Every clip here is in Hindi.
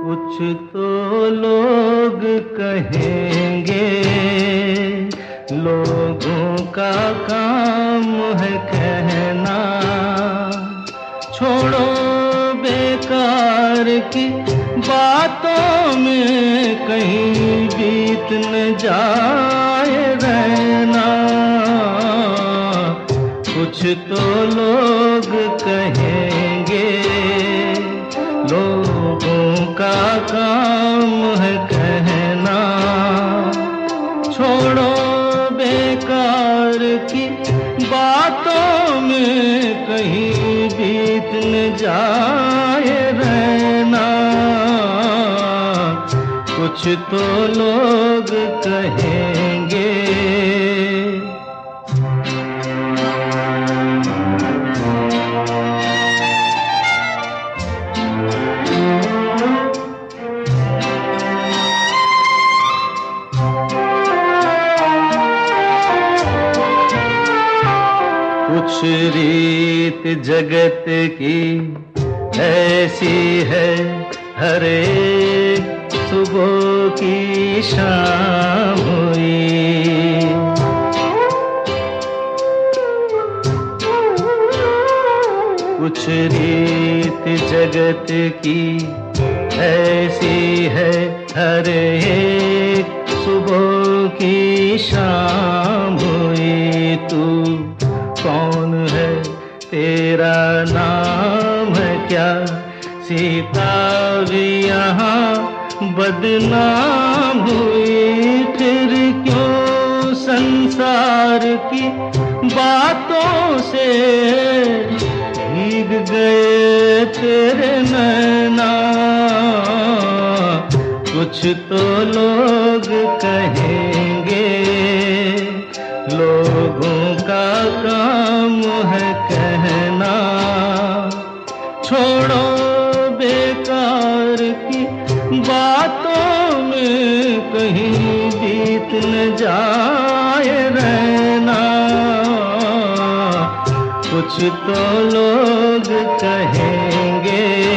कुछ तो लोग कहेंगे, लोगों का काम है कहना। छोड़ो बेकार की बातों में कहीं बीत न जाए रहना। कुछ तो लोग कहेंगे, लोगों का काम है कहना। छोड़ो बेकार की बातों में कहीं बीत न जाए रहना। कुछ तो लोग कहेंगे। कुछ रीत जगत की ऐसी है, हर एक सुबह की शाम हुई। कुछ रीत जगत की ऐसी है, हर एक सुबह की शाम हुई। तू कौन है, तेरा नाम है क्या? सीता भी यहाँ बदनाम हुई। फिर क्यों संसार की बातों से भीग गए तेरे नैना। कुछ तो लोग कहेंगे, लोगों का काम है कहना। छोड़ो बेकार की बातों में कहीं बीत न जाए रहना। कुछ तो लोग कहेंगे।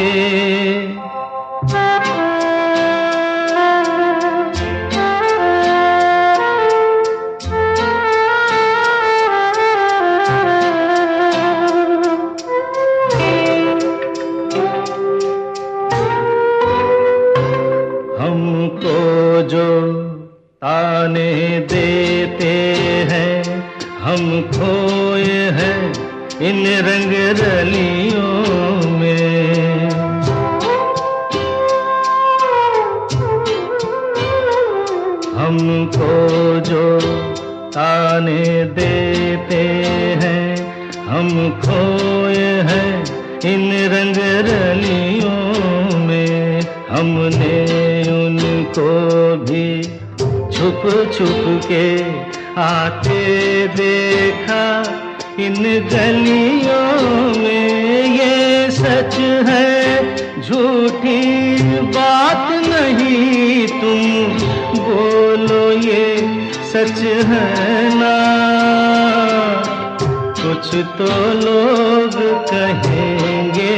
हमको जो ताने देते हैं, हम खोए हैं इन रंग रलियों में। हमको जो ताने देते हैं, हम खोए हैं इन रंग रलियों में। हमने उनको भी छुप छुप के आते देखा इन गलियों में। ये सच है, झूठी बात नहीं, तुम बोलो ये सच है ना? कुछ तो लोग कहेंगे,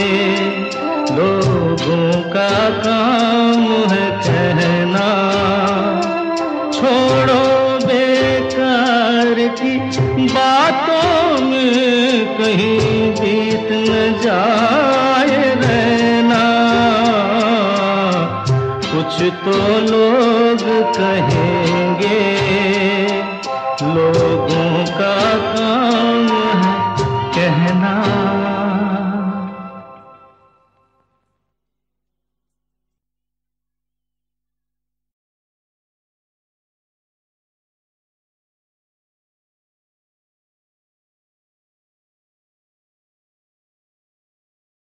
लोगों का काम है कहना। छोड़ो बेकार की बातों में कहीं बीत न जाए रहना। कुछ तो लोग कहें